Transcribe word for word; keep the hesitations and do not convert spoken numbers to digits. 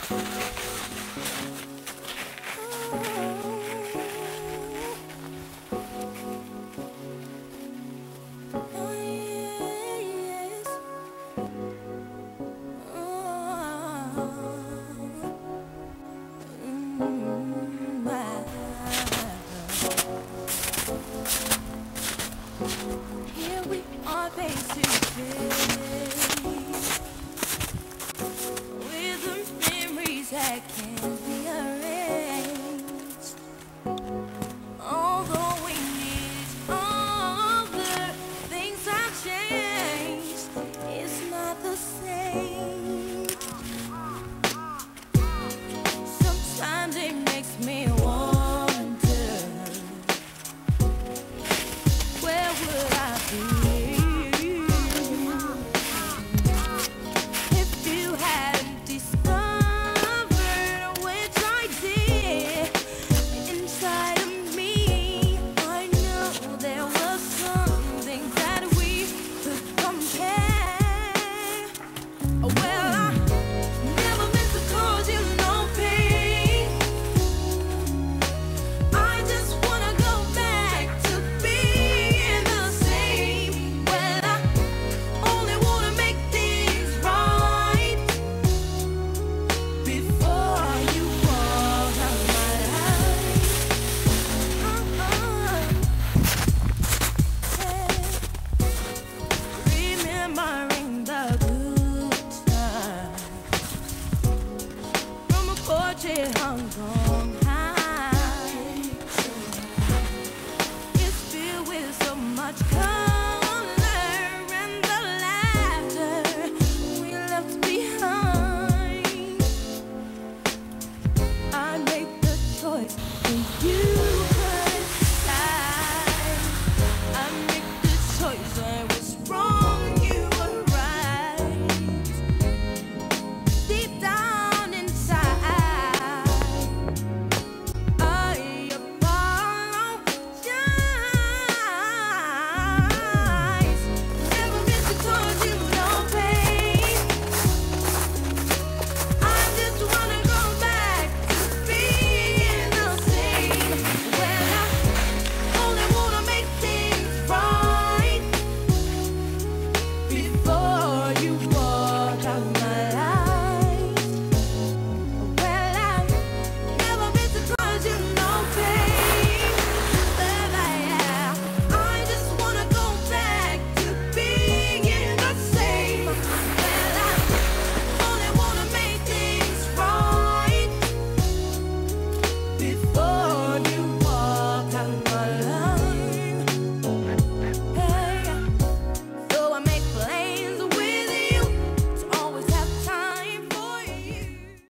Here we are face to face with the memories that can't be erased. Although we need other things have changed, it's not the same. Sometimes it makes me wonder, where would I be if you hadn't discovered, which I did, inside of me? I know there was something that we could compare. Well, I never meant to cause you no pain. I just wanna go back to being the same. Well, I only wanna make things right before you walk out my life. Remembering the good times from a portrait hung on high. It's filled with so much color and the laughter we left behind. I made the choice and you could decide. I made the choice, I was wrong, you were right. Deep down inside, I apologize. Never meant to cause you no pain. I just wanna go back to being the same. Well, I only wanna make things right before you walk out my life. Well, I never meant to cause you no pain. But I, I just wanna go back to being the same. Well, I only wanna make things right before